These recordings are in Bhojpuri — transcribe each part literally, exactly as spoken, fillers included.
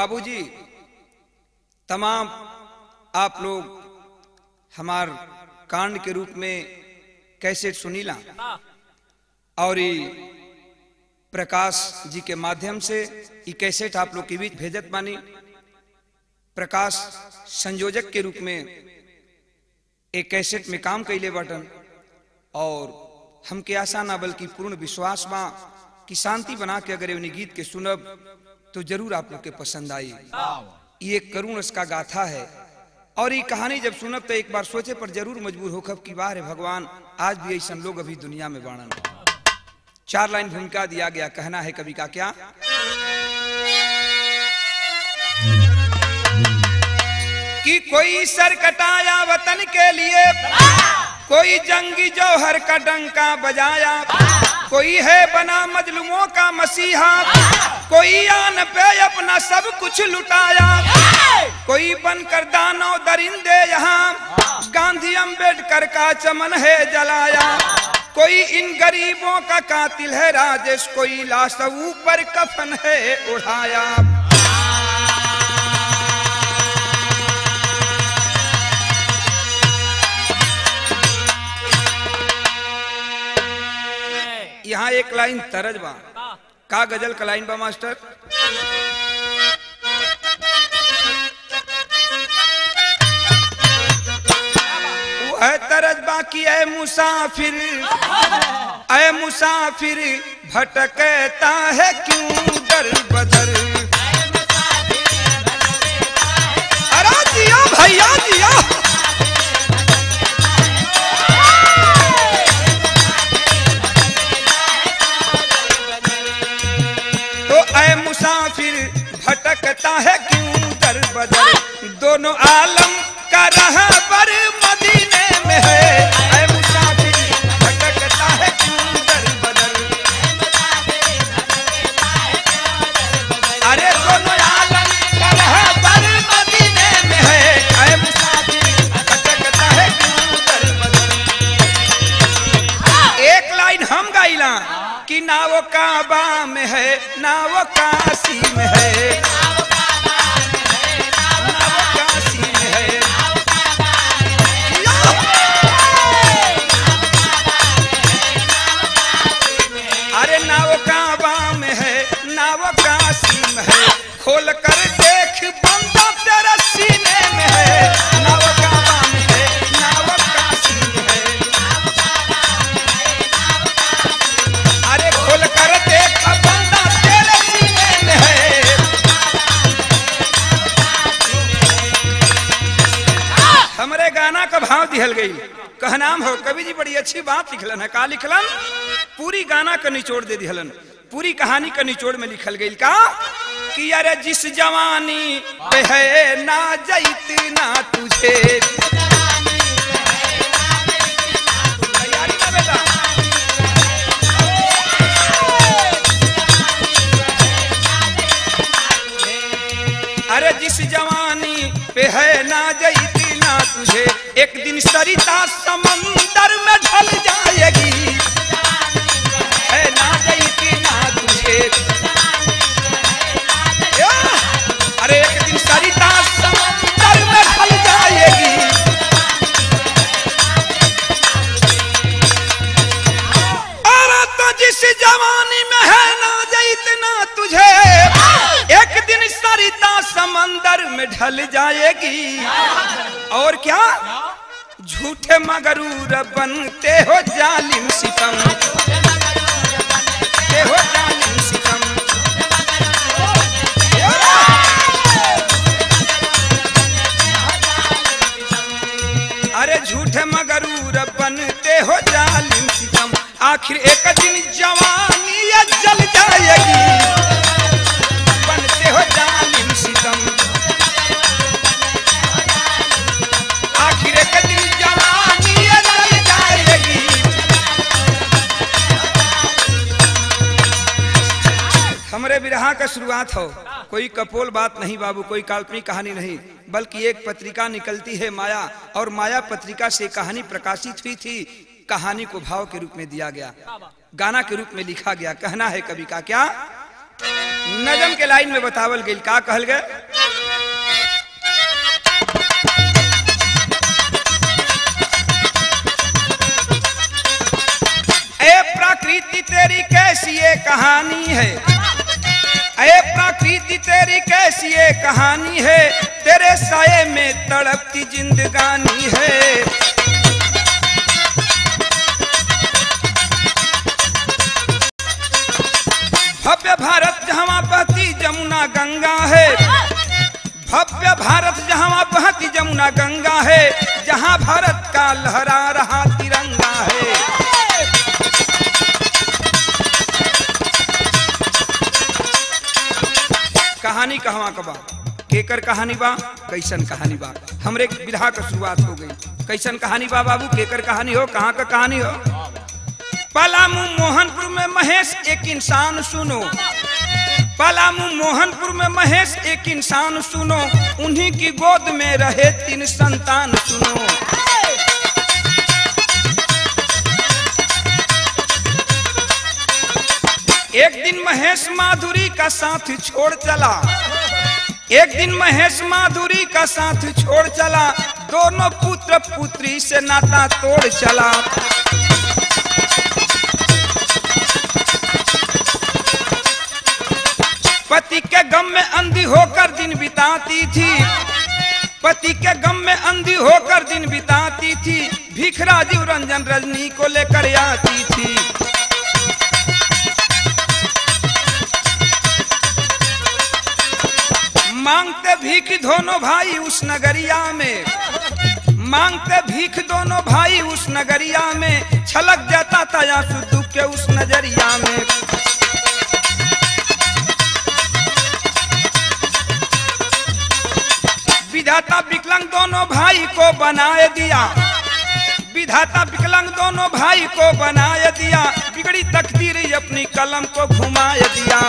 बाबूजी, तमाम आप लोग हमार कांड के रूप में कैसेट सुनीला और प्रकाश जी के माध्यम से ये कैसेट आप लोग के बीच भेजत बानी। प्रकाश संयोजक के रूप में एक कैसेट में काम कैले बटन और हमके आशा ना बल्कि पूर्ण विश्वास बा कि शांति बना के अगर उन्हीं गीत के सुनब तो जरूर आप लोग के पसंद आई। ये करुण इसका गाथा है और ये कहानी जब सुनब तो एक बार सोचे पर जरूर मजबूर होखब कि वाह रे भगवान, आज भी ऐसा लोग अभी दुनिया में बाणन। चार लाइन भूमिका दिया गया, कहना है कवि का क्या। कि कोई सर कटाया वतन के लिए, कोई जंगी जौहर का डंका बजाया, कोई है बना मजलूमों का मसीहा, कोई आन पे अपना सब कुछ लुटाया, कोई बनकर दानव दरिंदे यहाँ गांधी अंबेडकर का चमन है जलाया, कोई इन गरीबों का कातिल है राजेश, कोई लाश ऊपर कफन है उड़ाया। यहाँ एक लाइन तरज बा, का गजल का लाइन बा मास्टर। वो है तरज बा कि ऐ मुसाफिर, ऐ मुसाफिर भटकता है क्यों दर बदर। अरे जिया भैया जिया। मुसाफिर भटकता है क्यों दर बदर, दोनों आलम का रहबर मदीने में है। ऐ मुसाफिर भटकता है क्यों दर बदर, अरे दोनों आलम का रहबर मदीने में है। ऐ मुसाफिर भटकता है क्यों दर बदर। एक लाइन हम गाइला कि ना वो काबा में है ना वो काशी में है, ना वो काशी में है। अरे ना वो काबा में है ना वो काशी में है, खोल कर देख बंदा तेरा सीने में है। ना वो काबा में है ना वो काशी में है, अरे खोल कर देख बंदा तेरे सीने में है। हमरे गाना का भाव दिहल गई, कहनाम हो कवि जी बड़ी अच्छी बात लिखलन है। का लिखलन? पूरी गाना का निचोड़ दे दिहलन, पूरी कहानी का निचोड़ में लिखल गई का कि अरे जिस जवानी पे है ना जैत ना तुझे। तैयारी ना बेटा। अरे जिस जवानी पे है ना जैती ना तुझे, एक दिन सरिता समंदर में ढल जाएगी। है ना जैती ना तुझे, अरे एक दिन सरिता समंदर में ढल जाएगी। अरे तो जिस जवानी में है ना जैती ना तुझे, एक दिन सरिता समंदर में ढल जाएगी। और क्या? झूठे मगरूर बनते हो जालिम सितम, हो जालिम सितम। अरे झूठे मगरूर बनते हो जालिम सितम, आखिर एक दिन जवानी ये जल जाएगी। बनते हो जालिम सितम, आखिर एक दिन जवानी ये जल जाएगी। हमरे विरहा का शुरुआत हो, कोई कपोल बात नहीं बाबू, कोई काल्पनिक कहानी नहीं, बल्कि एक पत्रिका निकलती है माया, और माया पत्रिका से कहानी प्रकाशित हुई थी। कहानी को भाव के रूप में दिया गया, गाना के रूप में लिखा गया। कहना है कवि का क्या नजम के लाइन में बतावल गई का कहल गए। ए प्रकृति तेरी कैसी ये कहानी है, ए प्रकृति तेरी कैसी ये कहानी है, तेरे साये में तड़पती जिंदगानी है। भव्य भारत जहाँ बहती जमुना गंगा है, भव्य भारत जहाँ बहती जमुना गंगा है, जहाँ भारत का लहरा रहा तिरंगा है। कहानी कहवा कबा केकर कहानी बा, कैसन कहानी बा। हमरे विधा का शुरुआत हो गई। कैसन कहानी बा बाबू, केकर कहानी हो, कहाँ का कहानी हो। पलामू मोहनपुर में महेश एक इंसान सुनो, पलामू मोहनपुर में महेश एक इंसान सुनो, उन्हीं की गोद में रहे तीन संतान सुनो। एक दिन महेश माधुरी का साथ छोड़ चला, एक दिन महेश माधुरी का साथ छोड़ चला, दोनों पुत्र पुत्री से नाता तोड़ चला। पति के गम में अंधी होकर दिन बिताती थी, पति के गम में अंधी होकर दिन बिताती थी, भिखराजी रंजन रजनी को लेकर आती थी। मांगते भीख दोनों भाई उस नगरिया में, मांगते भीख दोनों भाई उस नगरिया में, छलक जाता था आंसू दुख के उस नजरिया में। विधाता विकलांग दोनों भाई को बनाए दिया, विधाता विकलांग दोनों भाई को बनाए दिया, बिगड़ी तकदीर अपनी कलम को घुमाए दिया।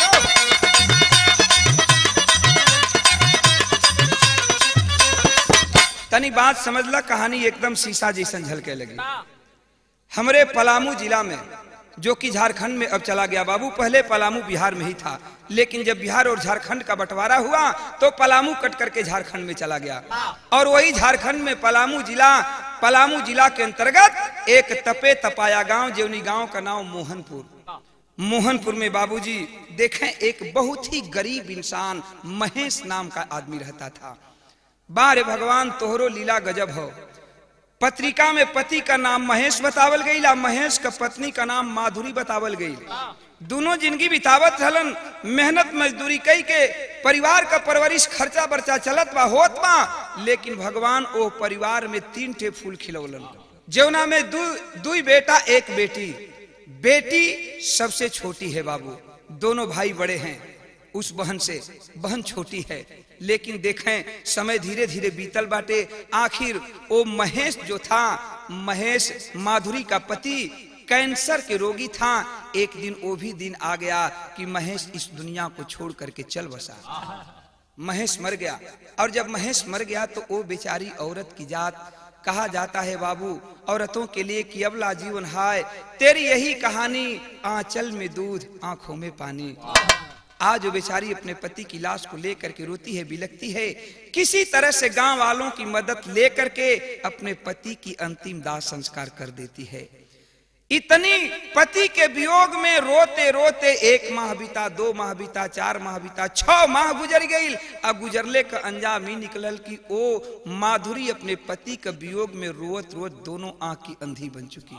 तनी बात समझ ला, कहानी एकदम शीशा जैसन झलके लगी। हमरे पलामू जिला में, जो कि झारखंड में अब चला गया बाबू, पहले पलामू बिहार में ही था, लेकिन जब बिहार और झारखंड का बंटवारा हुआ तो पलामू कट करके झारखंड में चला गया। और वही झारखंड में पलामू जिला, पलामू जिला के अंतर्गत एक तपे तपाया गांव, जेवनी गांव का नाम मोहनपुर। मोहनपुर में बाबूजी देखें एक बहुत ही गरीब इंसान महेश नाम का आदमी रहता था। बारे भगवान तोहरो लीला गजब हो। पत्रिका में पति का नाम महेश बतावल गई, महेश का पत्नी का नाम माधुरी बतावल गई। दोनों जिंदगी बितावत हलन, मेहनत मजदूरी कई के परिवार का परवरिश खर्चा बर्चा चलत बा होत बा, लेकिन भगवान ओ परिवार में तीन ठे फूल खिलौलन, जौना में दू दुई बेटा एक बेटी। बेटी सबसे छोटी है बाबू, दोनों भाई बड़े हैं उस बहन से, बहन छोटी है। लेकिन देखें समय धीरे धीरे बीतल बाटे, आखिर वो महेश जो था, महेश माधुरी का पति कैंसर के रोगी था। एक दिन वो भी दिन आ गया कि महेश इस दुनिया को छोड़ करके चल बसा। महेश मर गया, और जब महेश मर गया तो वो बेचारी औरत की जात, कहा जाता है बाबू औरतों के लिए कि अबला जीवन हाय, तेरी यही कहानी, आंचल में दूध आंखों में पानी। आज वो बेचारी अपने पति की लाश को लेकर के रोती है, बिलखती है, किसी तरह से गांव वालों की मदद लेकर के अपने पति की अंतिम दाह संस्कार कर देती है। इतनी पति के वियोग में रोते रोते एक माह बीता, दो माह बीता, चार माह बीता, छह माह गुजर गई। अब गुजरले का अंजाम ही निकलल कि ओ माधुरी अपने पति के वियोग में रोत रोत दोनों आंख की अंधी बन चुकी।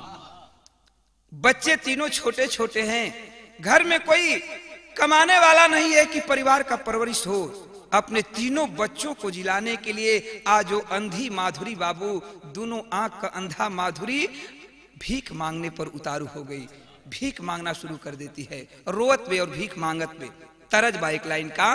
बच्चे तीनों छोटे छोटे हैं, घर में कोई कमाने वाला नहीं है कि परिवार का परवरिश हो। अपने तीनों बच्चों को जिलाने के लिए आज वो अंधी माधुरी बाबू, दोनों आंख का अंधा माधुरी भीख मांगने पर उतारू हो गई। भीख मांगना शुरू कर देती है, रोवत पे और भीख मांगत पे। तरज बा एक लाइन का,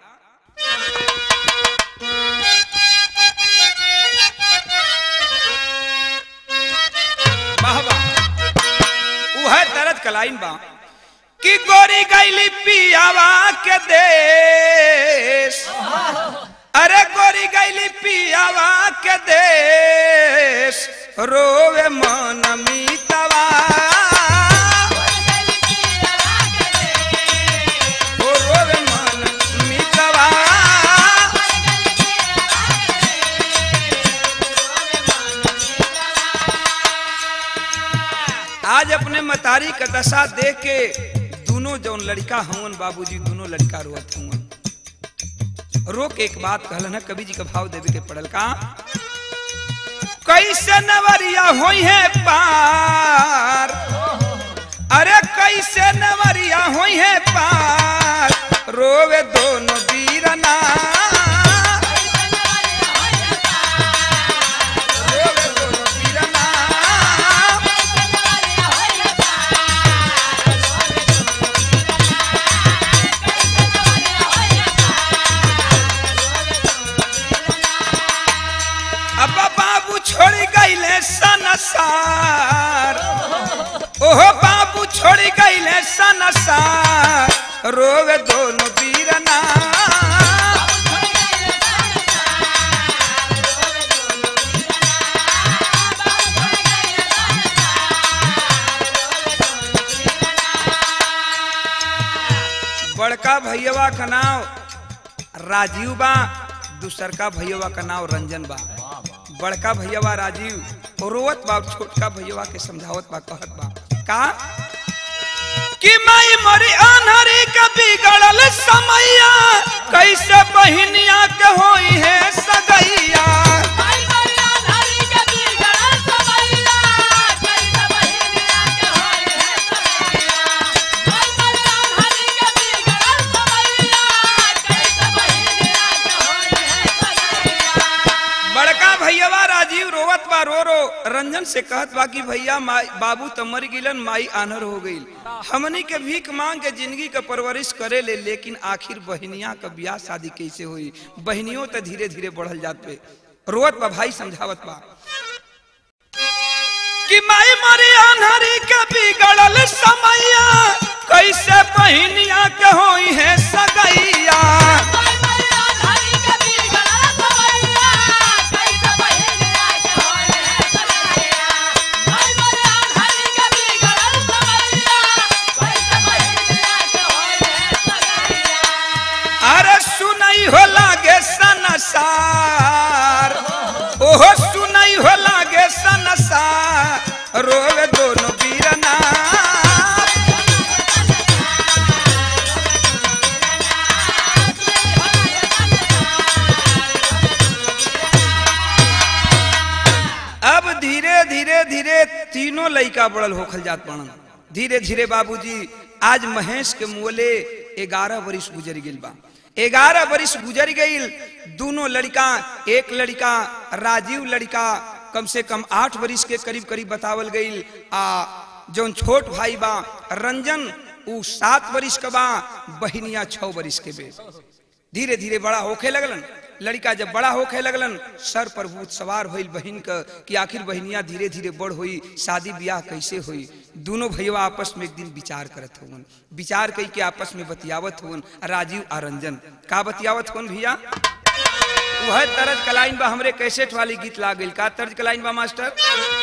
वाह वाह, वो है तरज का लाइन बा कि गोरी गैली पियावा के देश, अरे गोरी गैली पियावा के देश, रोवे मन मीतवा, का दशा देख के दोनों जौन लड़का हवन बाबूजी दोनों लड़का रोत हवन। रो के एक बात कहलन है, कवि जी का भाव देवे के पड़ल का, कैसे नवरिया होई है पार, अरे कैसे नवरिया होई है पार, रोवे दोनों वीरना, रोवे दोनों वीरना। अब बाबू छोड़ गईले संसार, ओहो बाबू छोड़ गईले संसार, रोवे दोनों वीरना। बड़का भैया का नाम राजीव बा, दूसर का भैया का नाम रंजन बा। बड़का भैया राजीव रोवत बा, छोटका भैया के समझावत बा, कहत बा का कि माई मरी अनहरी का बिगड़ल समैया, कैसे बहिनिया के होई है सगैया। भैया राजीव रोवत बा, रो रो रंजन से कहत बा कि भैया बाबू तो मर गिलन, माई आनर हो गई, हमनी के भीख मांग के जिंदगी का परवरिश करे ले, लेकिन आखिर बहनिया का ब्याह शादी कैसे हुई, बहनियों तो धीरे धीरे बढ़ल जाते। रोवत बा भाई समझावत बा कि माई मरी आनहरी के बिगड़ल समैया, कैसे बहनिया के होई है सगैया। सुनाई हो लागे संसार, ओहो सुनाई हो लागे संसार, रोवे दोनों वीरना। अब धीरे धीरे धीरे तीनों लड़का बढ़ल होखल जात पड़न। धीरे धीरे बाबूजी आज महेश के मुँहले ग्यारह वर्ष गुजर गई बा। ग्यारह वर्ष गुजर गई, दोनों लड़का, एक लड़का राजीव लड़का कम से कम आठ वर्ष के करीब करीब बतावल गई, आ जौन छोट भाई बा रंजन उ सात वर्ष का बा, बहनिया छह वर्ष के बे। धीरे धीरे बड़ा होखे लगलन। लड़का जब बड़ा होखे लगलन, सर पर भूत सवार होइल बहन का कि आखिर बहनिया धीरे धीरे बड़ हुई, शादी ब्याह कैसे हुई। दोनों भैया आपस में एक दिन विचार करत हुवन, विचार कई के आपस में बतियावत हुवन। राजीव आ रंजन का बतियावत हुवन भैया, वह तर्ज कलाइन बा, हमरे कैसेट वाली गीत ला गइल। का तर्ज कलाइन बा मास्टर?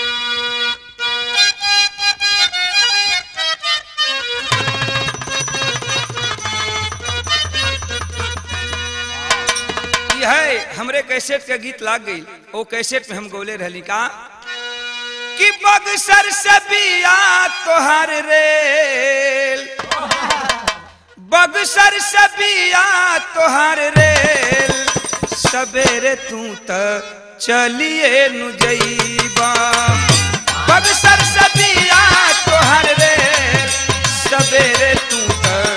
है हमरे कैसेट का गीत लाग गई, वो कैसेट में हम गौले रहली का कि बक्सर से बिया तोहर रेल, बक्सर से बिया तोहर रेल, सवेरे तू त चलिए नु जइबा। बक्सर से बिया तोहर रेल, सवेरे तू त।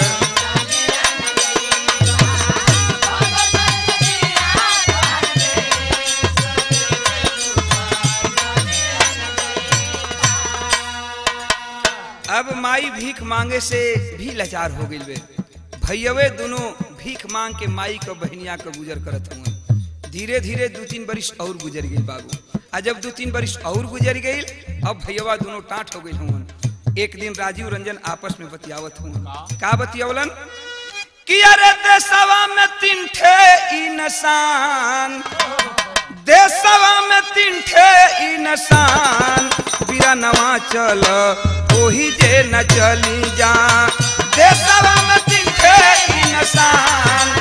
अब माई भीख मांगे से भी लाचार हो गई बे। भैयावे दोनों भीख मांग के माई को बहनिया को गुजर करत हुए। धीरे धीरे दो तीन बरिस और गुजर गई बाबू। आ जब दो तीन बरिस और गुजर गई, अब भैया दोनों टाट हो गई हुए। एक दिन राजीव रंजन आपस में बतियावत हुए। का बतियावलन कि अरे देशवा में तीन ठे इंसान, देशवा में तीन ठे इंसान, बिरा नवा चल ओही जे न चली जा। देशवा में तीन ठे इंसान,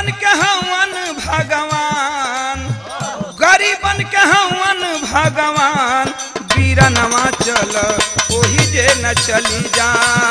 गरीबन के हवन भगवान, गरीबन के हवन भगवान, बीरनवा चल ओही जे न चली जा।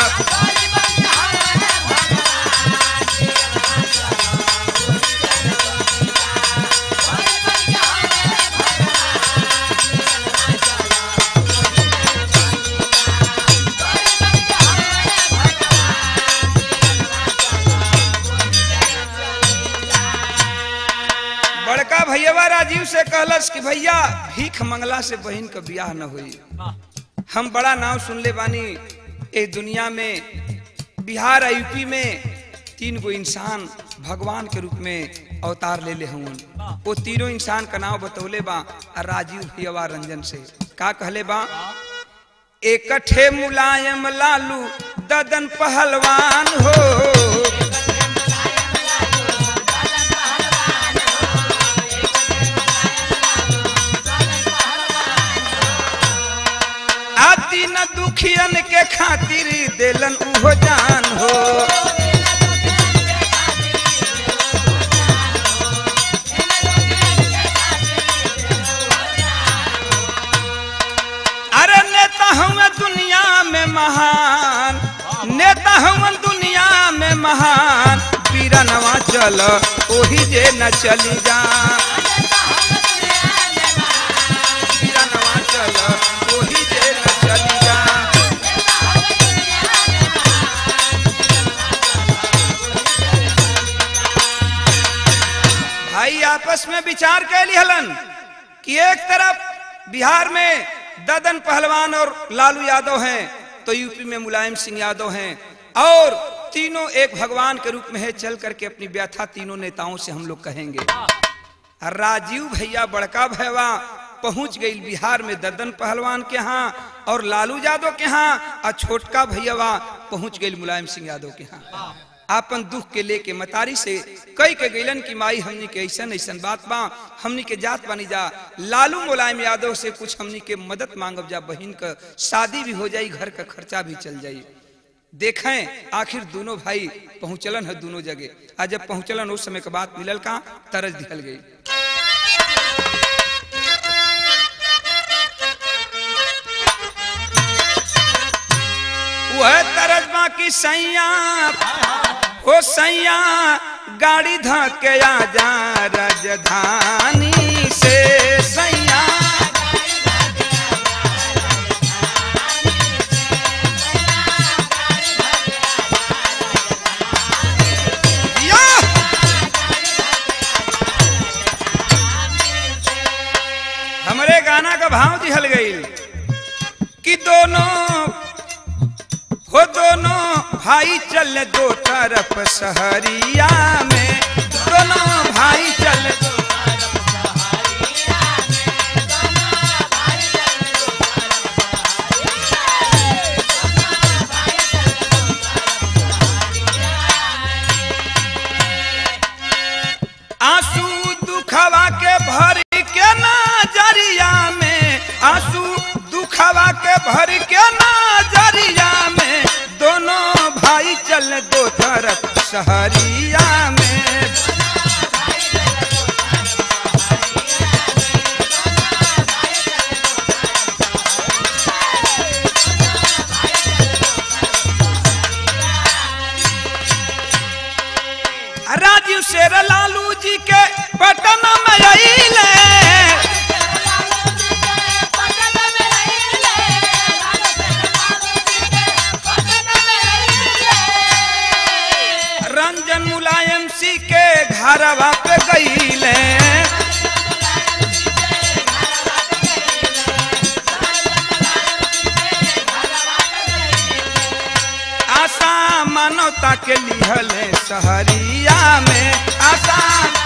बड़का भैया राजीव से कहलस कि भैया भीख मंगला से बहन का ब्याह न हुई। हम बड़ा नाम सुन ले बानी ए दुनिया में, बिहार यूपी में तीन गो इंसान भगवान के रूप में अवतार ले ले हूँ। वो तीनों इंसान का नाम बतौले बा राजीव भैया रंजन से। का कहले बा? एकठे मुलायम लालू ददन पहलवान हो, न दुखियन के खातिर देलन उहो जान हो। अरे नेता हुए दुनिया में महान, नेता हुए दुनिया में महान, बीरनवा चल ओही जे न चली जा। बीरनवा चल ओही जे न चली जा। भाई आपस में विचार कर ली हलन कि एक तरफ बिहार में ददन पहलवान और लालू यादव हैं, तो यूपी में मुलायम सिंह यादव हैं, और तीनों एक भगवान के रूप में है। चल करके अपनी व्यथा तीनों नेताओं से हम लोग कहेंगे। राजीव भैया बड़का भैया पहुंच गई बिहार में ददन पहलवान के यहाँ और लालू यादव के यहाँ, और छोटका भैया पहुंच गई मुलायम सिंह यादव के यहाँ। आपन दुख के लेके मतारी से कई के गैलन की माई हमनी के ऐसा ऐसा बात बा, हमनी के जात बनी जा, लालू मुलायम यादव से कुछ हमनी के मदद मांगब जा, बहन का शादी भी हो जाई, घर का खर्चा भी चल जाई। देखें आखिर दोनों भाई पहुंचलन है दोनों जगह। आज जब पहुंचलन उस समय के बात मिलल का तरज दिखल गई। वह तरज बाकी सैया ओ सैया गाड़ी धके आ जा राजधानी से। सैया हमारे गाना का भाव दिहल गई कि दोनों हो दोनों भाई चल दो तरफ शहरिया में, दोनों भाई चल दो तरफ शहरिया में, दोनों भाई चल दो तरफ शहरिया में, दोनों भाई चल दो तरफ शहरिया में। आंसू दुखवा के भर के नजरिया में, आंसू दुखवा के भर के नजरिया में, दोनों भाई चल दो तरफ शहरिया में। राजीव शेर लालू जी के पटना में आइले, रंजन मुलायम सिंह के घरवा पे गईले। आशा मानवता के लिहल शहरिया में, आशा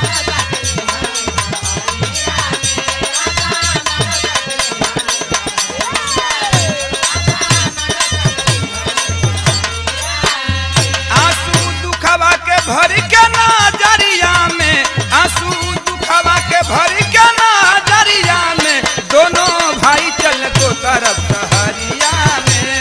भर के नजरिया में, आंसू दुखवा के भर के नजरिया में, दोनों भाई चल दो तरफ शहरिया में।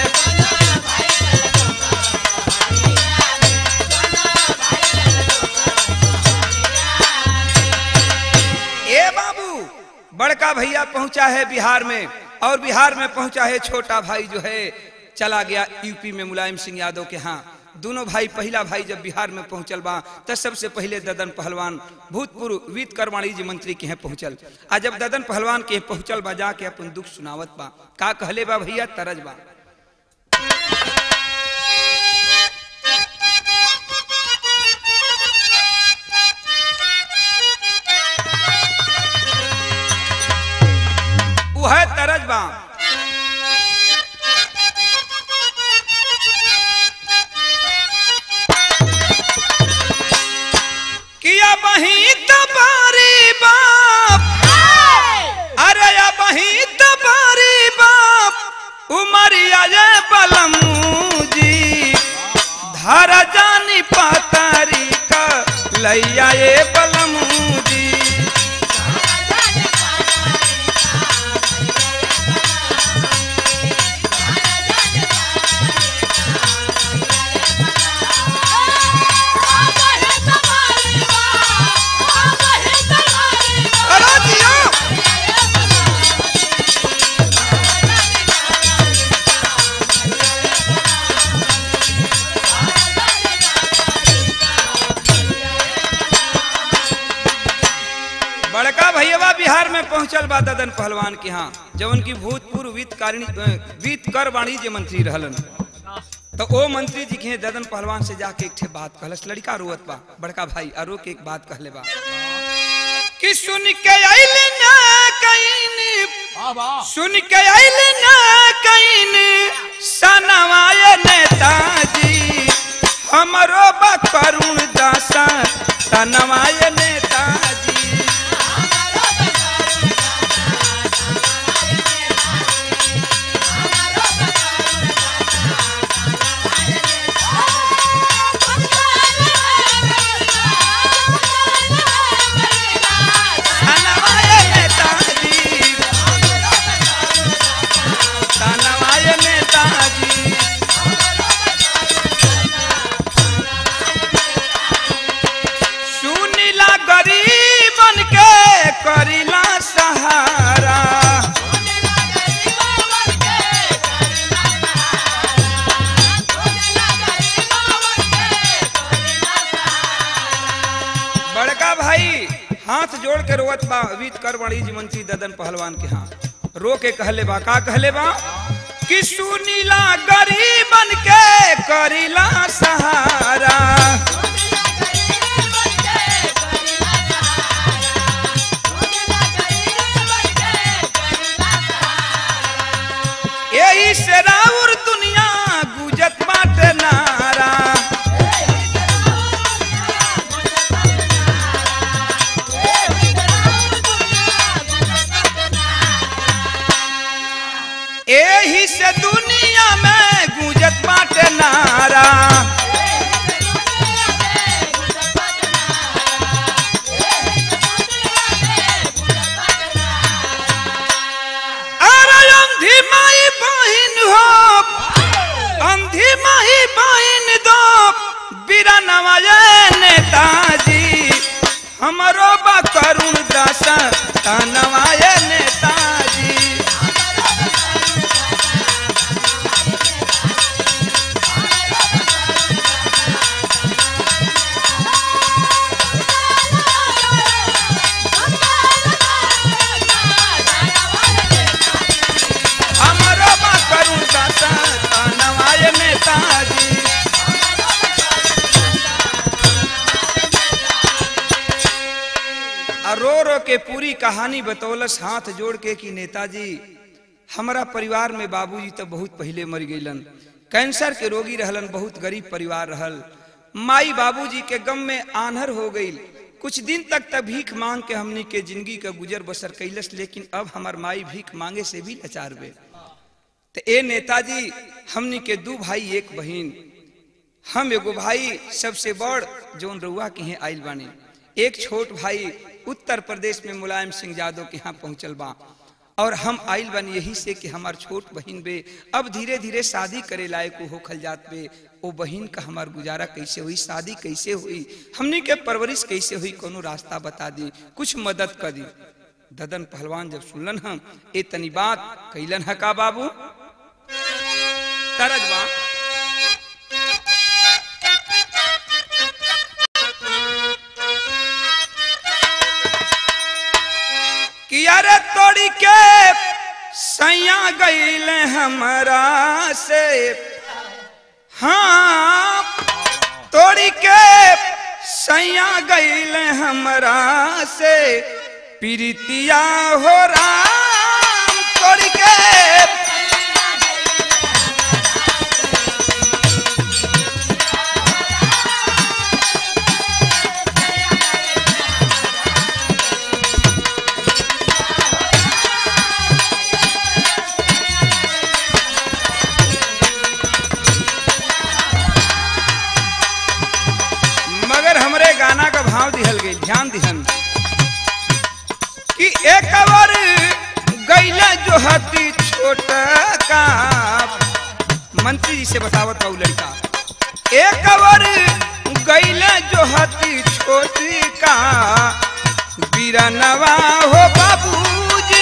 बड़का भैया पहुंचा है बिहार में, और बिहार में पहुंचा है छोटा भाई जो है चला गया यूपी में मुलायम सिंह यादव के यहाँ। दोनों भाई, पहला भाई जब बिहार में पहुंचल बा तब सबसे पहले ददन पहलवान भूतपूर्व वित्त कर वाणिज्य मंत्री के यहाँ पहुंचल। आ जब ददन पहलवान के पहुंचल बा जाके अपन दुख सुनावत बा, का कहले बा भैया तरज बा। वह तरज बा किया बही तबारी बाप, अरे या बही तबारी बाप उमरिया ये बलमूजी धारा जानी पातारी का लैया ये बलमूजी। बिहार में पहुंचल बा ददन पहलवान के यहाँ, जब उनकी भूतपूर्व वित्त वित्त कर वाणिज्य मंत्री रहलन। तो ओ मंत्री जी के ददन पहलवान से जाके एक ठे बात कहलस। लड़का रोवत बा, बड़का भाई अरो के एक बात कहले बा कि सुन के आइल ना कहीं, सुन के आइल ना कहीं सनवाए नेताजी हमरो बा करुण दासा तनवाए नेताजी। करिला सहारा बड़का भाई हाथ जोड़ के रोवत बा वित्त कर वाणिज्य मंत्री ददन पहलवान के हाथ रो के कहले बा, का कहले बा कि सुनीला गरीबन के करिला सहारा। यही से राउर दुनिया गुजत बाटे नारा, यही से दुनिया में गुजत बाटे नारा। अंधी माही बहन दो बीरा नवाये नेताजी हमरो बा करुण दासा नवाये नेताजी। हमरो बा करुण दासा नवाये नेताजी। रो रो के पूरी कहानी बतौलस हाथ जोड़ के कि नेताजी हमारा परिवार में बाबूजी तो बहुत पहले मर गईलन, कैंसर के रोगी रहलन, बहुत गरीब परिवार रहल। माई बाबूजी के गम में आन्हर हो गई। कुछ दिन तक तक भीख मांग के हमनी के जिंदगी का गुजर बसर कैलस, लेकिन अब हमार माई भीख मांगे से भी लाचार बे। तो ए नेताजी हमनी के दो भाई एक बहन, हम एगो भाई सबसे बड़ जोन रउआ के हैं आइल बानी, एक छोट भाई उत्तर प्रदेश में मुलायम सिंह यादव के यहाँ पहुंचल बा, और हम आइल बन यही से कि हमार छोट बहन बे अब धीरे धीरे शादी करे लायक हो खल जात बे। ओ बहन का हमार गुजारा कैसे हुई, शादी कैसे हुई, हमनी के परवरिश कैसे हुई, कोनो रास्ता बता दी, कुछ मदद कर दी। ददन पहलवान जब सुनलन हम इतनी बात कैलन है का बाबू तरजबा कि अरे तोड़ी के सैया गईल हमरा से, हाँ तोड़ी के सैया गईल हमरा से, प्रीतिया हो राम तोड़ी के गाना का भाव दिहल गई, ध्यान दिहन कि एक बार गईला जो हती छोटा का मंत्री जी से बतावत वो लड़का, एक बार गईला जो हती छोटी का बीरनवा हो बाबूजी,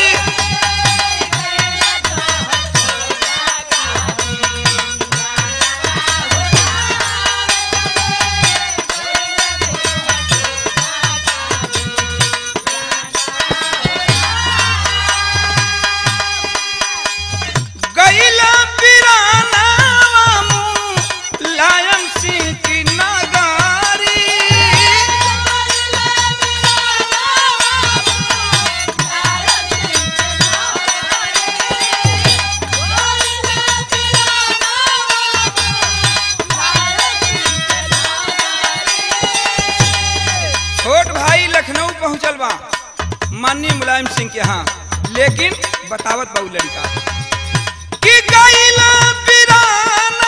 माननीय मुलायम सिंह के यहाँ, लेकिन बतावत बहु लड़का कि गईला बिराना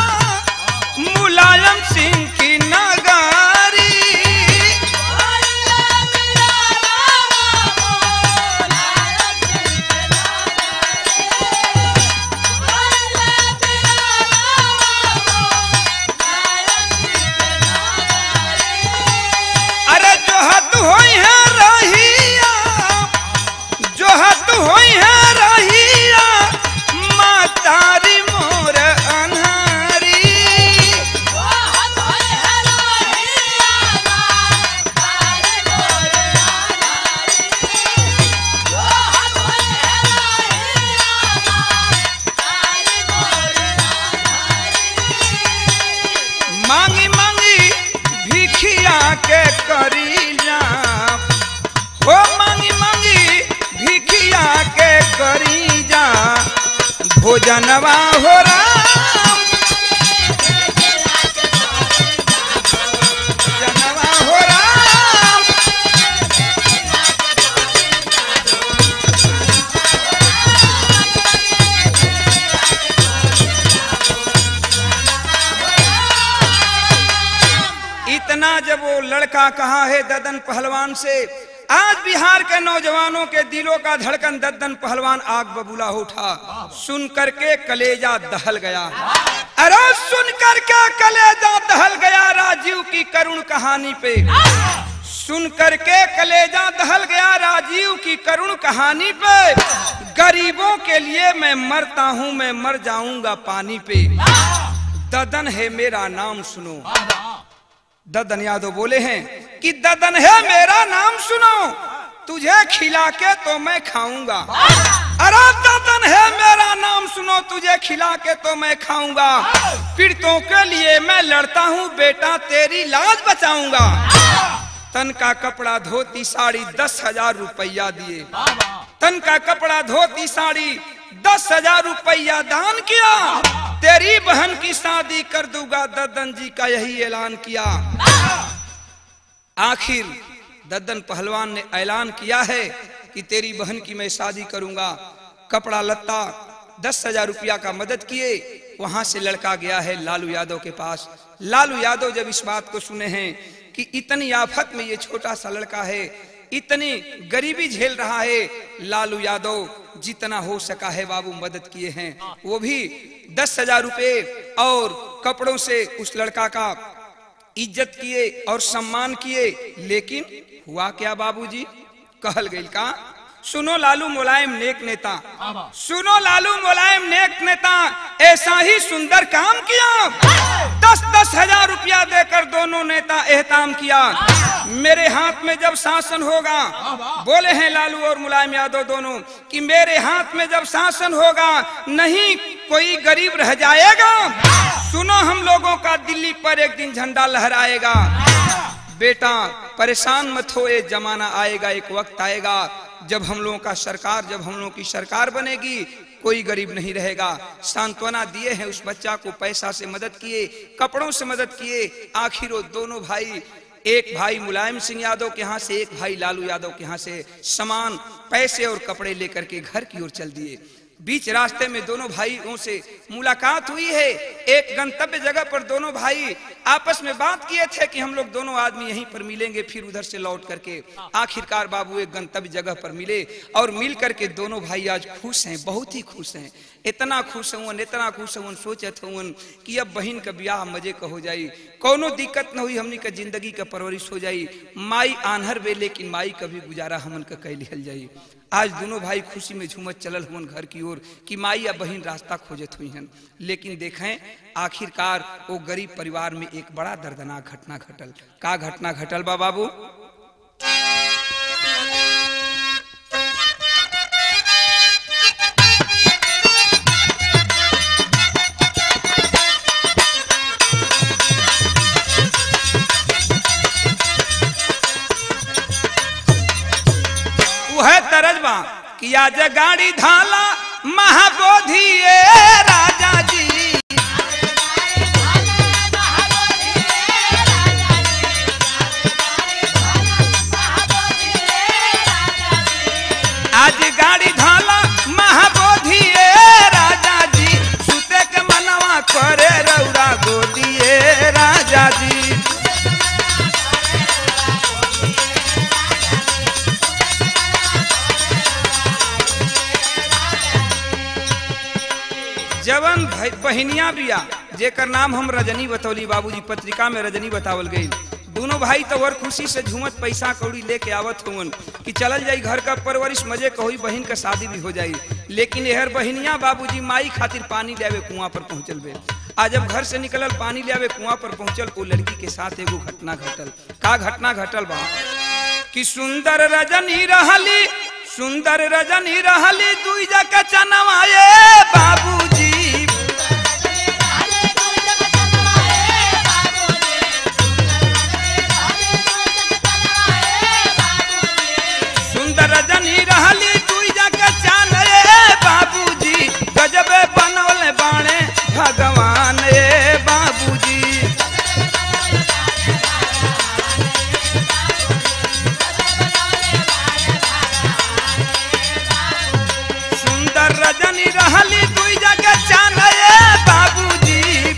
मुलायम सिंह की नगारी, अरे जो हद होई है होई है रहिया मातारी मोर अनहारी, मांगी मांगी भिखिया के करी जा, हो मांगी मांगी भिखिया के करी जा भोजनवा हो राम, भोजनवा हो राम, इतना जब वो लड़का कहा है ददन पहलवान से, आज बिहार के नौजवानों के दिलों का धड़कन ददन पहलवान आग बबूला उठा, सुन करके कलेजा दहल गया, अरे सुन करके कलेजा दहल गया राजीव की करुण कहानी पे, सुन करके कलेजा दहल गया राजीव की करुण कहानी पे, गरीबों के लिए मैं मरता हूं, मैं मर जाऊंगा पानी पे, ददन है मेरा नाम सुनो, ददन यादव बोले हैं कि ददन है मेरा नाम सुनो, तुझे खिला के तो मैं खाऊंगा, अरे ददन है मेरा नाम सुनो, तुझे खिला के तो मैं खाऊंगा, पीड़ितों के लिए मैं लड़ता हूँ बेटा, तेरी लाज बचाऊंगा, तन का कपड़ा धोती साड़ी दस हजार रुपया दिए, तन का कपड़ा धोती साड़ी दस हजार रुपया दान किया, तेरी बहन की शादी कर दूंगा, ददन जी का यही ऐलान किया। आखिर ददन पहलवान ने ऐलान किया है कि तेरी बहन की मैं शादी करूंगा, कपड़ा लत्ता दस हजार रुपया का मदद किए, वहां से लड़का गया है लालू यादव के पास। लालू यादव जब इस बात को सुने हैं कि इतनी आफत में ये छोटा सा लड़का है, इतनी गरीबी झेल रहा है, लालू यादव जितना हो सका है बाबू मदद किए हैं, वो भी दस हजार रुपये और कपड़ों से उस लड़का का इज्जत किए और सम्मान किए। लेकिन हुआ क्या बाबूजी, कहल गई का सुनो लालू मुलायम नेक नेता, सुनो लालू मुलायम नेक नेता, ऐसा ही सुंदर काम किया। दस दस हजार रुपया देकर दोनों नेता एहताम किया। मेरे हाथ में जब शासन होगा, बोले हैं लालू और मुलायम यादव दोनों कि मेरे हाथ में जब शासन होगा नहीं कोई गरीब रह जाएगा। सुनो हम लोगों का दिल्ली पर एक दिन झंडा लहराएगा। बेटा परेशान मत हो, एक जमाना आएगा, एक वक्त आएगा जब हम लोगों का सरकार, जब हम लोगों की सरकार बनेगी, कोई गरीब नहीं रहेगा। सांत्वना दिए हैं उस बच्चा को, पैसा से मदद किए, कपड़ों से मदद किए। आखिर वो दोनों भाई, एक भाई मुलायम सिंह यादव के यहाँ से, एक भाई लालू यादव के यहाँ से सामान, पैसे और कपड़े लेकर के घर की ओर चल दिए। बीच रास्ते में दोनों भाइयों से मुलाकात हुई है। एक गंतव्य जगह पर दोनों भाई आपस में बात किए थे कि हम लोग दोनों आदमी यहीं पर मिलेंगे, फिर उधर से लौट करके। आखिरकार बाबू एक गंतव्य जगह पर मिले और मिल करके दोनों भाई आज खुश हैं, बहुत ही खुश हैं। इतना खुश हुआ, इतना खुश हुआ, सोचत हुआ कि अब बहन का ब्याह मजे का हो जाई, कोनो दिक्कत न हुई, हमनी का जिंदगी का परवरिश हो जाई। माई आन्हर बे लेकिन माई कभी गुजारा हमन का कह लिहल जाई। आज दोनों भाई खुशी में झूमत चलल हुन घर की ओर कि माई या बहन रास्ता खोजत हुई हैं। लेकिन देखें आखिरकार वो गरीब परिवार में एक बड़ा दर्दनाक घटना घटल। का घटना घटल बा बाबू? वह तरजबा कि आज गाड़ी धाला महाबोधि राजा जी, आज गाड़ी धाला महाबोधि राजा जी, सुते के मनवा करे रौरा गोदी राजा जी। जवन बहनिया बिया जेकर नाम हम रजनी बतौली, बाबूजी पत्रिका में रजनी बतावल गई। दोनों भाई तो और खुशी से झूमत पैसा कौड़ी लेके आवत हुवन कि चलल जाई, घर का परवरिश मजे का हुई, बहन का शादी भी हो जाई। लेकिन यहर बहनिया बाबूजी माई खातिर पानी ले आवे कुआं पर पहुंचल बे। आज जब घर से निकलल पानी ले आवे कुआं पर पहुंचल, वो लड़की के साथ एगो घटना घटल। का घटना घटल बा कि सुंदर रजनी रहली, सुंदर रजनी रहली, दुई जगह चनवाए बाबूजी, सुंदर रजनी रहली, दुई जगह चनवाए बाबूजी, गजबे बनवले बाणे भगवान ए बाबूजी। सुंदर रजनी रहली, दुई जगह चनवाए बाबूजी,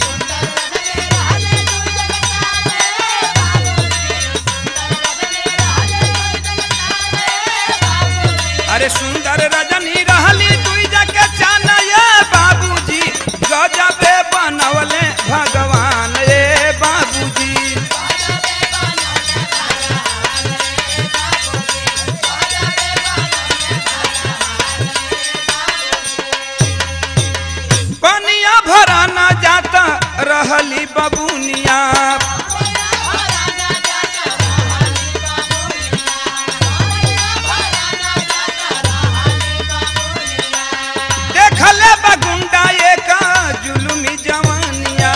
अरे सुंदर रजनी रहली, दुई जगह चनवाए बाबूजी, गजबे बनवले भगवान ए बाबूजी। पनिया भरा न जाता रहली बबुनिया, देखले बगुंडा एक जुलुमी जवानिया,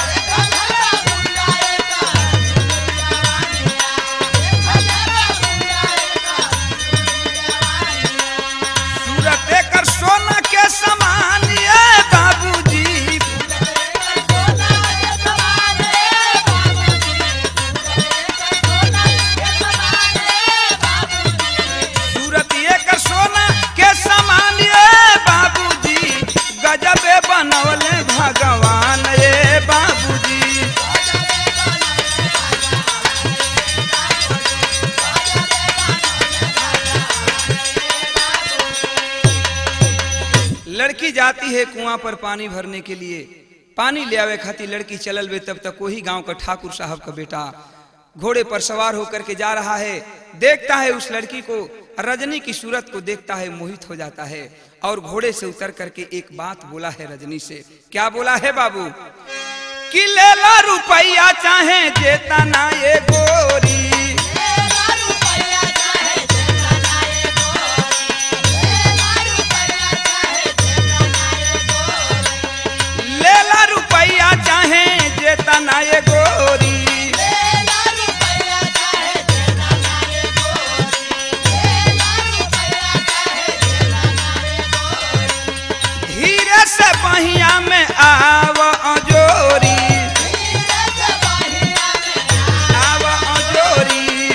सूरत एकर सोना के समान ये बाबूजी, सूरत एकर सोना के समान ये बाबूजी, गजबे बनवले भगवान ए बाबूजी। लड़की जाती है कुआं पर पानी भरने के लिए, पानी ले आवे खातिर लड़की चलल बे। तब तक वही गांव का ठाकुर साहब का बेटा घोड़े पर सवार होकर के जा रहा है। देखता है उस लड़की को, रजनी की सूरत को देखता है, मोहित हो जाता है और घोड़े से उतर करके एक बात बोला है रजनी से। क्या बोला है बाबू? कि ले ला रुपया चाहे जेता ना ये गोरी, ले ला रुपया चाहे जेता ना ये गोरी, धीरे से बहिया में आव जोरी, आव जोरी,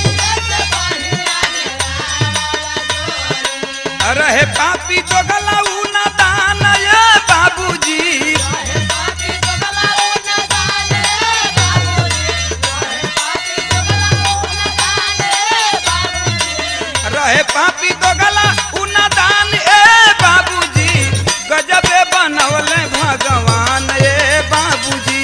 रहे पापी तो गलाऊ ना दान ये बाबूजी, रहे पापी तो गला उना दान ए बाबूजी, गजबे बनवले भगवान ए बाबूजी।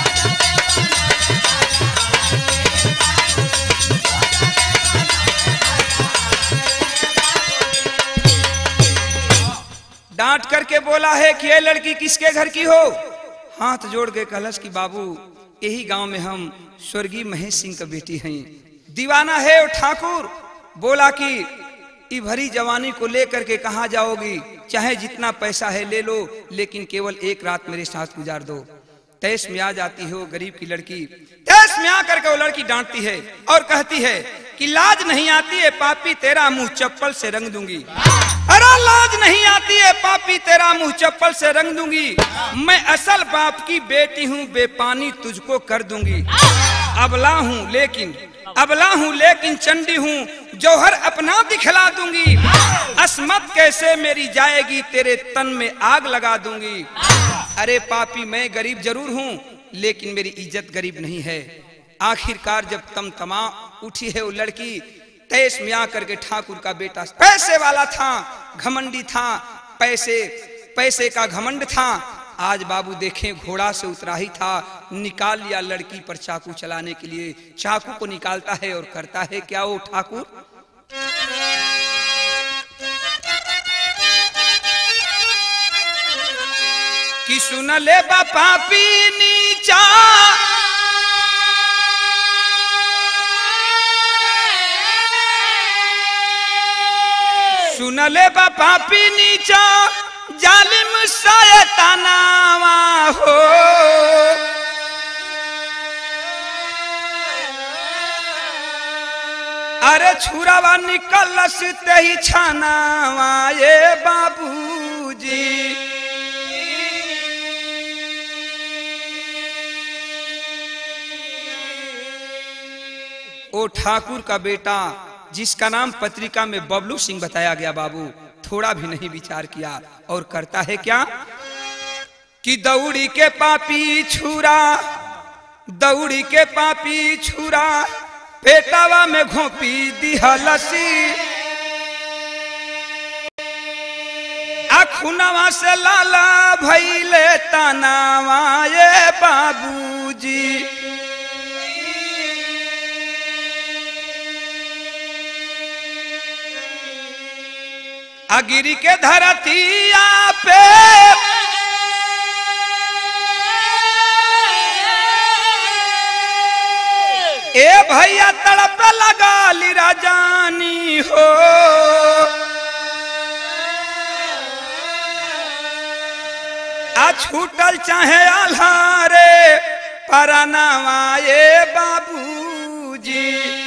डांट करके बोला है कि ये लड़की किसके घर की हो? हाथ जोड़ के कलश की बाबू यही गांव में हम स्वर्गीय महेश सिंह का बेटी हैं, दीवाना है। और ठाकुर बोला कि ई भरी जवानी को लेकर के कहाँ जाओगी? चाहे जितना पैसा है ले लो, लेकिन केवल एक रात मेरे साथ गुजार दो। तैस में आ जाती है वो गरीब की लड़की। तैस में आकर के वो लड़की डांटती है और कहती है कि लाज नहीं आती है पापी, तेरा मुंह चप्पल से रंग दूंगी। अरे लाज नहीं आती है पापी, तेरा मुंह चप्पल से रंग दूंगी। मैं असल बाप की बेटी हूँ, बेपानी तुझको कर दूंगी। अबला हूँ लेकिन अबला हूँ लेकिन चंडी हूँ, जौहर अपना दिखला दूंगी। असमत कैसे मेरी जाएगी, तेरे तन में आग लगा दूंगी। अरे पापी मैं गरीब जरूर हूँ, लेकिन मेरी इज्जत गरीब नहीं है। आखिरकार जब तमतमा उठी है वो लड़की, तैस में आकर के ठाकुर का बेटा पैसे वाला था, घमंडी था, पैसे पैसे का घमंड था। आज बाबू देखें घोड़ा से उतरा ही था, निकाल लिया लड़की पर चाकू चलाने के लिए। चाकू को निकालता है और करता है क्या वो ठाकुर? कि सुन ले बापा पी नीचा, सुन ले बापा पी नीचा, जालिम शैतानवा हो। अरे छुरावा निकलस ते ही छानावा ये बाबूजी। ओ ठाकुर का बेटा जिसका नाम पत्रिका में बबलू सिंह बताया गया बाबू, थोड़ा भी नहीं विचार किया और करता है क्या कि दौड़ी के पापी छुरा, दौड़ी के पापी छुरा, पेटावा में घोपी दिहलसी। अखुनवा से लाला भइले तनावा ये बाबूजी। अगिरी के धरतिया पे ए भैया तड़प लगा ली राजानी हो। आ छूटल चाहे आल्हारे परनावा ये बाबूजी।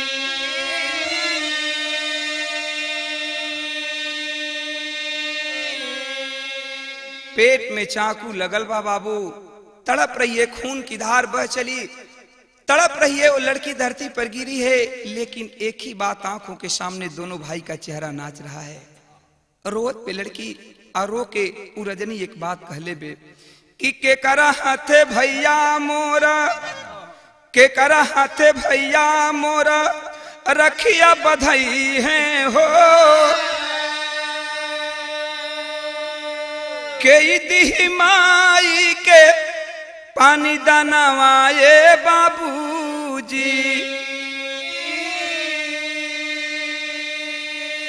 पेट में चाकू लगल बा बाबू, तड़प रही है, खून की धार बह चली, तड़प रही है। वो लड़की धरती पर गिरी है, लेकिन एक ही बात आंखों के सामने दोनों भाई का चेहरा नाच रहा है। रोत पे लड़की और रो के उ रजनी एक बात कहले बे कि के करा हाथे भैया मोरा, के करा हाथे भैया मोरा, रखिया बधाई है हो। के दी माई के पानी दानवा ये बाबूजी।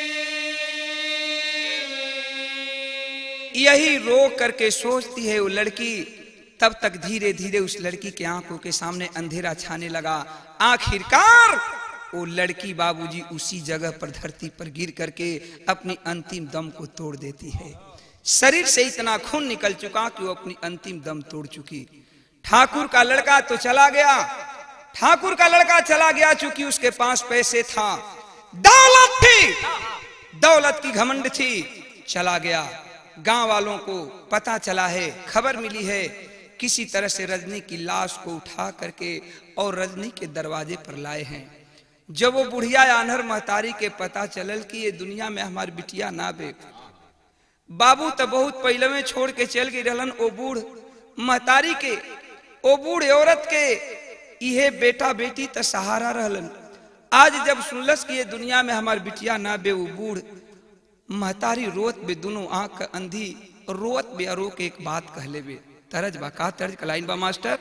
यही रो करके सोचती है वो लड़की। तब तक धीरे धीरे उस लड़की के आंखों के सामने अंधेरा छाने लगा। आखिरकार वो लड़की बाबूजी उसी जगह पर धरती पर गिर करके अपनी अंतिम दम को तोड़ देती है। शरीर से इतना खून निकल चुका कि वो अपनी अंतिम दम तोड़ चुकी। ठाकुर का लड़का तो चला गया, ठाकुर का लड़का चला गया, चूंकि उसके पास पैसे था, दौलत थी, दौलत की घमंड थी, चला गया। गांव वालों को पता चला है, खबर मिली है, किसी तरह से रजनी की लाश को उठा करके और रजनी के दरवाजे पर लाए हैं। जब वो बुढ़िया आन्हर महतारी के पता चलल कि ये दुनिया में हमारी बिटिया ना बे, बाबू तो बहुत पहले में छोड़ के चल गई रहलन। ओ बूढ़ महतारी के, ओ बूढ़ औरत के इहे बेटा बेटी तो सहारा रहलन। आज जब सुनलस कि ये दुनिया में हमारी बिटिया ना बे, वो बूढ़ महतारी रोत बे, दोनों आंख अंधी रोत बे, रो के एक बात कह ले बे। तरज बा का तर्ज का लाइन बा मास्टर।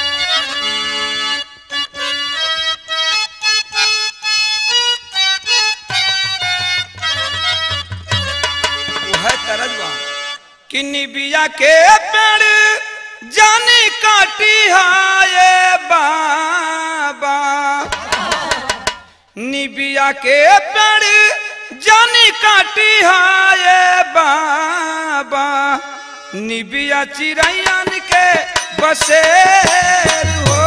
वह तरज बा कि निबिया के पेड़ जाने काटी हाय बाबा, निबिया के पेड़ जाने काटी हाय बाबा, निबिया चिड़ैयन के बसेर हो।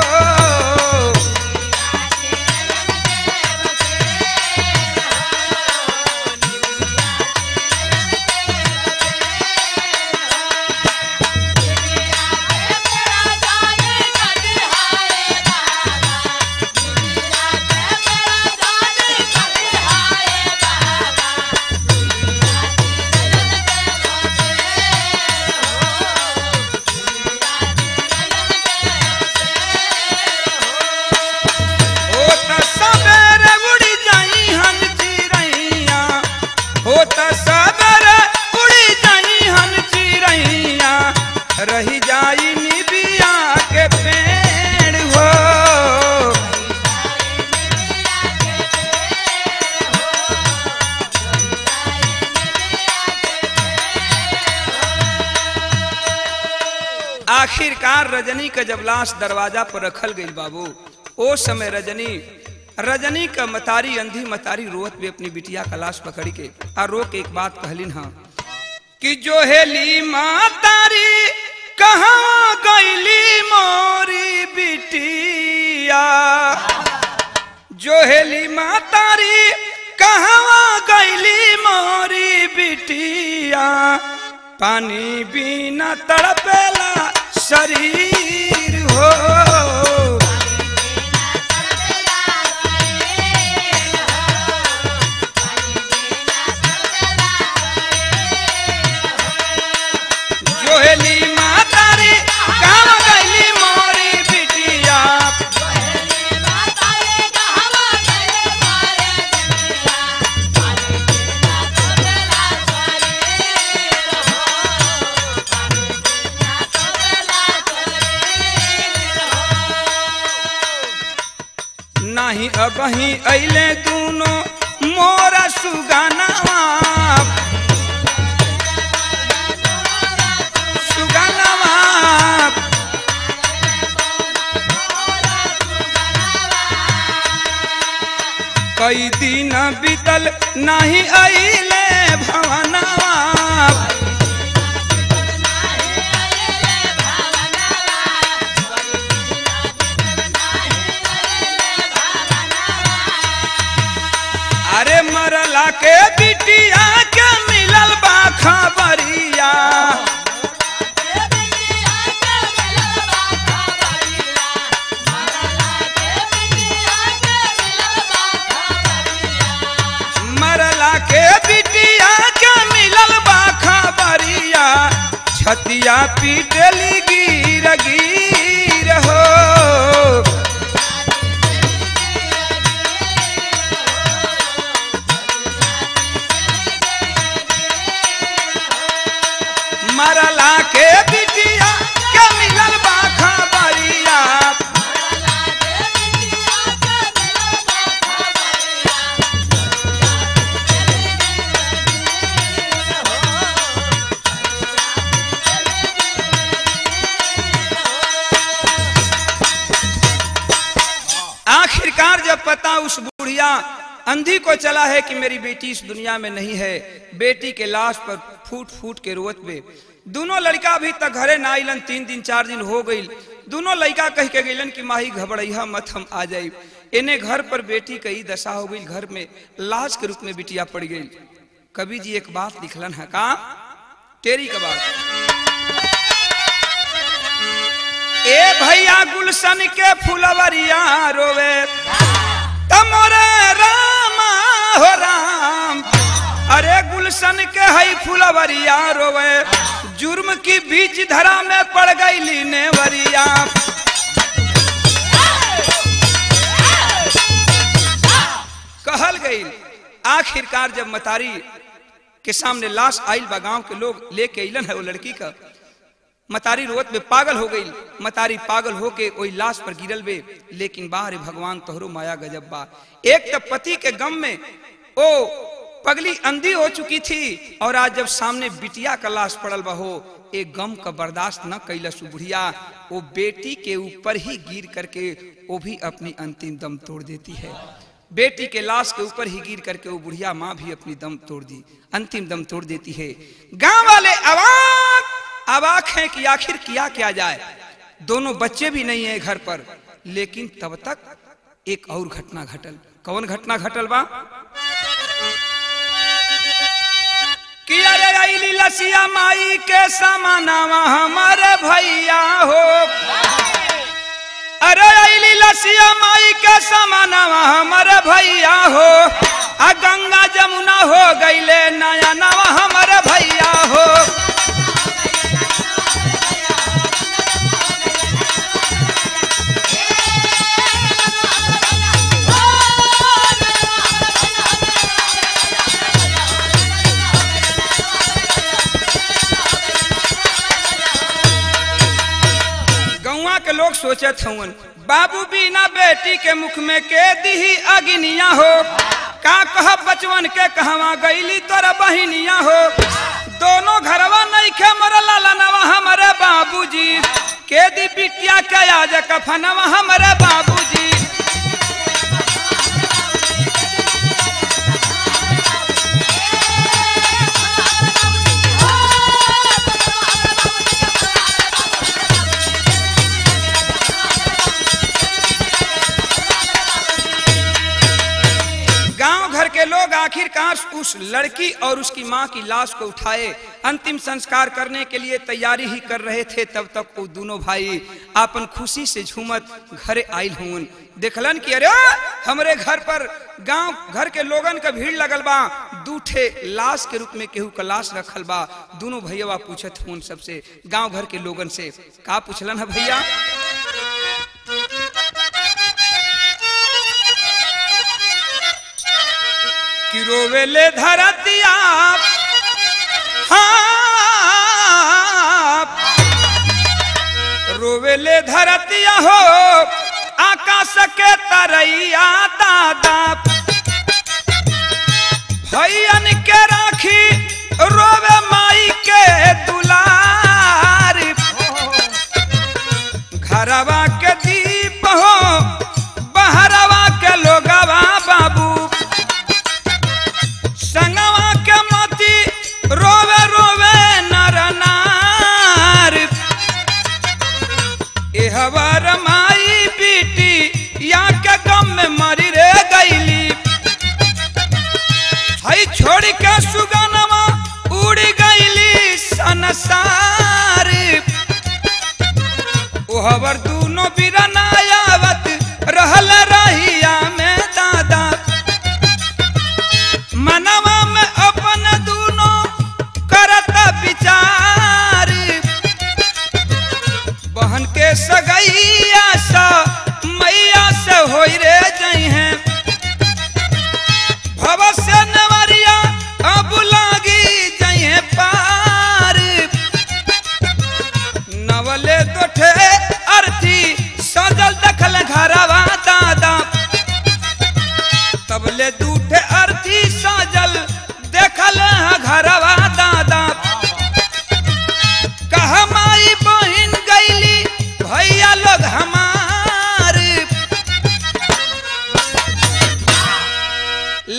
रही जाई निबिया के पेड़ हो। आखिरकार रजनी का जब लाश दरवाजा पर रखल गई बाबू, ओ समय रजनी रजनी का मतारी अंधी मतारी रोत भी अपनी बिटिया का लाश पकड़ के आ रो के एक बात कहलिन हाँ कि जो हेली मातारी कहाँ गईली मोरी बिटिया, जो हेली मातारी कहाँ गईली मोरी बिटिया, पानी बिना तड़पेला शरीर हो। नाही अबही अइले दूनो मोरा सुगानावा, सुगानावा कई दिन बीतल नाही अइले भवनावा, अरे मरला के बिटिया के मिलल बा खबरिया, मरला के बिटिया के मिलल बा खबरिया, छतिया पीटली गिर गिर हो। मरला के बिटिया के मिलल बा खबरिया, आखिरकार जब पता उस बुढ़िया अंधी को चला है कि मेरी बेटी इस दुनिया में नहीं है, बेटी के लाश पर फूट फूट के रोवत बे। दोनों लड़का अभी तक घरे ना आइलन, तीन दिन चार दिन हो गई। दोनों लड़का कह के गइलन कि माही घबराइया मत, हम आ जाई। इन्हें घर पर बेटी कई दशा हो गई, घर में लाश के रूप में बिटिया पड़ गई। कवि जी एक बात लिखलन है का तेरी का बात, ए भैया गुलशन के फुलवरिया रोवे तमोरे रामा हो राम, अरे गुलशन के हई फुलवरिया रोवे, जुर्म की बीच धरा में पड़ गई लीने वरिया। कहल गई आखिरकार जब मतारी के सामने लाश आइल बा, गांव के लोग लेके अइलन है वो लड़की का। मतारी रोवत में पागल हो गई, मतारी पागल होके वही लाश पर गिरल बे। लेकिन बाहर भगवान तोहरो माया गजब बा। एक तो पति के गम में ओ पगली अंधी हो चुकी थी, और आज जब सामने बिटिया का लाश पड़ल बा हो, एक गम का बर्दाश्त न कैलस बुढ़िया, वो बेटी के ऊपर ही गिर करके वो भी अपनी अंतिम दम तोड़ देती है। बेटी के लाश के ऊपर ही गिर करके वो बुढ़िया माँ भी अपनी दम तोड़ दी, अंतिम दम तोड़ देती है। गांव वाले अवाक अवाक हैं कि आखिर किया क्या जाए। दोनों बच्चे भी नहीं है घर पर, लेकिन तब तक एक और घटना घटल। कौन घटना घटल बा कि अरे आइली लसिया माई के समानावा हमारे भैया हो, अरे आइली लसिया माई के समानावा हमारे भैया हो, आ गंगा जमुना हो गईले नया नवा हमारे भैया हो। के लोग सोचत हवन बाबू बिना बेटी के मुख में के दी अग्निया हो, का कह बचवन के कहवा गईली तोरा बहिनिया हो। दोनों घरवा नहीं खे मरला लनवा हमारे बाबूजी, के दी बिटिया के आज कफनवा हमारे बाबूजी। के लोग आखिरकार उस लड़की और उसकी मां की लाश को उठाए अंतिम संस्कार करने के लिए तैयारी ही कर रहे थे। तब तक वो दोनों भाई अपन खुशी से झूमत घरे आइल हुन। देखलन कि अरे हमरे घर पर गांव घर के लोगन का भीड़ लगल बा, दूठे लाश के रूप में केहू का लाश रखल बा। दोनों भैया पूछत हुन सबसे, गांव घर के लोगन से, का पूछलन है भैया कि रोवेले धरतिया हाँ रोवेले धरतिया हो, आकाश के तरैया दादा भैयन के राखी रोवे माई के दुलार। घरवा के दीप हो बहरवा के लोगवा बाबू, संगवा के मती रोवे रोवे नर नार। एहवर माई बेटी या के गम में मरी रे गईली, हई छोड़ के सुगनवा उड़ी गईली संसार। ओहवर दूनो बिरनायावत रहल रहिया में दादा, मनवा में अपन दूनो करत विचार। बहन के सगैया सा मैया से होई रे जई हैं, भवस्य नवरिया अब लागी जई हैं पार। नवले दोठे अर्थी सजल दखल घरवा दादा, तबले दूठे अर्थी सजल देखल घरवा दादा। कहा माई बहिन गईली भैया लोग हमार,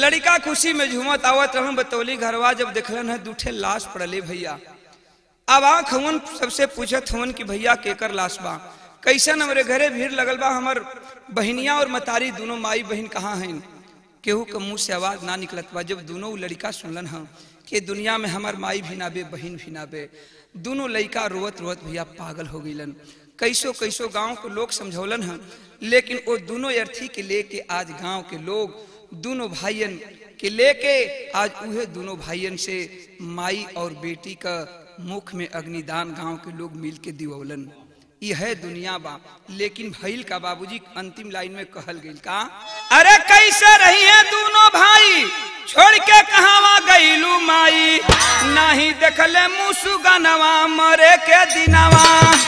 लड़का खुशी में झूमत आवत रहन बतौली घरवा जब देखलन है दूठे लाश पड़ले भैया। अब आँख हवन सबसे पूछत हवन कि भैया केकर लाश बा, कैसन हमारे घरे भीड़ लगल बा, हमार बहनिया और मतारी दोनों माई बहन कहाँ हैं। केहू के मुंह से आवाज ना निकलत बा। जब दोनों लड़का सुनलन हम कि दुनिया में हमार माई भी ना बे बहन भी ना बे, दोनों लड़का रोवत रोवत भैया पागल हो गईलन। कैसो कैसो गांव के लोग समझौलन हैं, लेकिन वो दोनों अर्थी के लेके आज गांव के लोग दोनों भाइयन के लेके आज उहे दोनों भाइयन से माई और बेटी का मुख में अग्निदान गांव के लोग मिल के दिवौलन। यह है दुनिया बा। लेकिन भइल का बाबूजी अंतिम लाइन में कहल गई का, अरे कैसे रही है दोनों भाई छोड़ के कहावा गईलू माई, नहीं देखले मुसु गनवा मरे के दिनवा।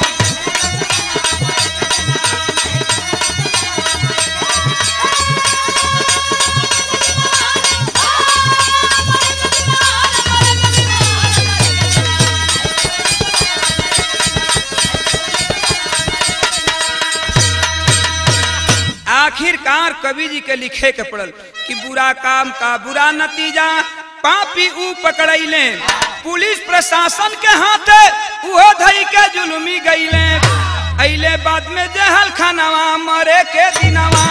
आखिरकार कवि जी के लिखे के पड़ल कि बुरा काम का बुरा नतीजा पापी ऊ पकड़ैले, पुलिस प्रशासन के हाथे उहो धई के जुलमी गईले, अइले बाद में जहल खानवा मरे के दिनवा।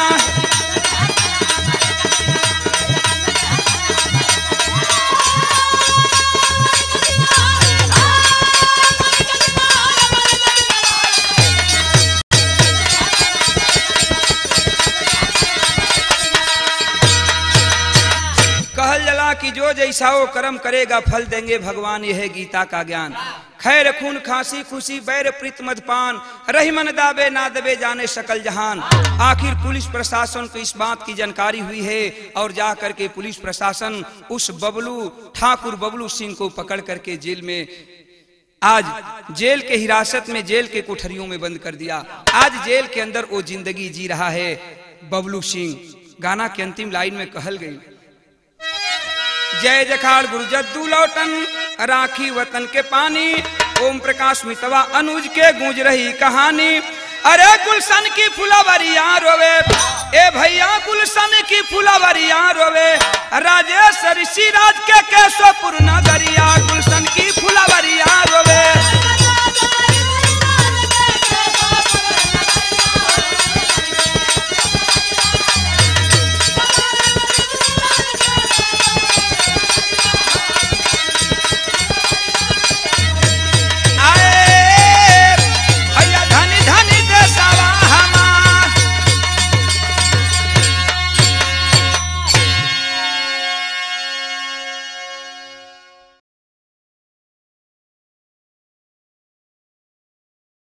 कि जो जैसा वो कर्म करेगा फल देंगे भगवान, यह है गीता का ज्ञान। खैर खून खांसी खुशी बैर प्रीत मदपान, रही मन दाबे ना दबे जाने सकल जहान। आखिर पुलिस प्रशासन को इस बात की जानकारी हुई है और जा करके पुलिस प्रशासन उस बबलू ठाकुर बबलू सिंह को पकड़ करके जेल में आज जेल के हिरासत में जेल के कोठरियों में बंद कर दिया। आज जेल के अंदर वो जिंदगी जी रहा है बबलू सिंह। गाना के अंतिम लाइन में कहल गई, जय जखाड़ गुरु जद्दू लौटन राखी वतन के पानी, ओम प्रकाश मितवा अनुज के गूंज रही कहानी। अरे गुलशन की फुलवरिया रोवे, ए भैया गुलशन की फुलवरिया रोवे, राजेश ऋषि राज के केशवपुर नगरिया, गुलशन की फुलवरिया